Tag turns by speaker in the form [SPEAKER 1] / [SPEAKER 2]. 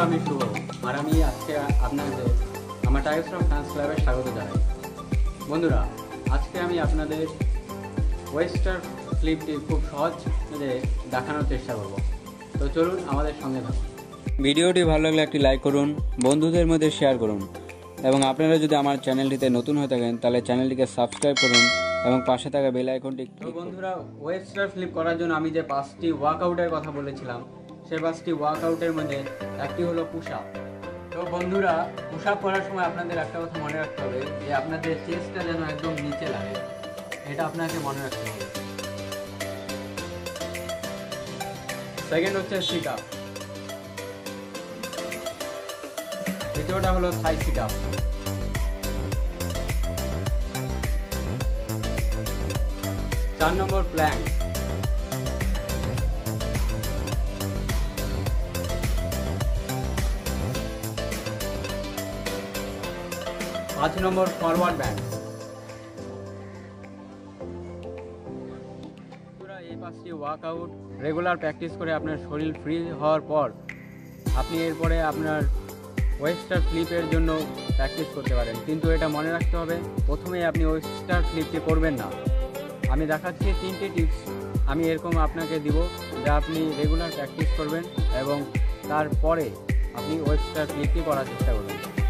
[SPEAKER 1] আমি শুভ আর আমি আজকে আপনাদের আমার টাইপস অফ ডান্স ক্লাবে স্বাগত জানাই। বন্ধুরা, আজকে আমি আপনাদের ওয়েস্টার্ন ফ্লিপটি খুব সহজে দেখানোর চেষ্টা করব। তো চলুন আমাদের সঙ্গে থাকুন।
[SPEAKER 2] ভিডিওটি ভালো লাগলে একটি লাইক করুন, বন্ধুদের মধ্যে শেয়ার করুন এবং আপনারা যদি আমার চ্যানেলটিতে নতুন হয়ে থাকেন তাহলে চ্যানেলটিকে সাবস্ক্রাইব করুন এবং পাশে থাকা বেল আইকনটি
[SPEAKER 1] তো বন্ধুরা, ওয়েস্টার্ন ফ্লিপ করার জন্য আমি যে 5টি ওয়ার্কআউটের কথা বলেছিলাম সেই 5টি ওয়ার্কআউটের মধ্যে একটি হলো পুশ আপ। তো বন্ধুরা, পুশ আপ করার সময় আপনাদের একটা কথা মনে রাখতে হবে যে আপনাদের চেস্টটা যেন একদম নিচে লাগে, এটা আপনাকে মনে রাখতে হবে। সেকেন্ড হচ্ছে সিট আপ, দ্বিতীয়টা হলো থাই সিট আপ, চার নম্বর প্ল্যাঙ্ক, 5 নম্বর ফরওয়ার্ড ব্যান্ড। এই 5টি ওয়ার্কআউট রেগুলার প্র্যাকটিস করে আপনার শরীর ফ্রি হওয়ার পর আপনি এরপরে আপনার ওয়েস্টার্ন ফ্লিপের জন্য প্র্যাকটিস করতে পারেন। কিন্তু এটা মনে রাখতে হবে, প্রথমেই আপনি ওয়েস্টার্ন ফ্লিপটি করবেন না। আমি দেখাচ্ছি 3টি টিপস, আমি এরকম আপনাকে দিব যা আপনি রেগুলার প্র্যাকটিস করবেন এবং তারপরে আপনি ওয়েস্টার্ন ফ্লিপটি করার চেষ্টা করবেন।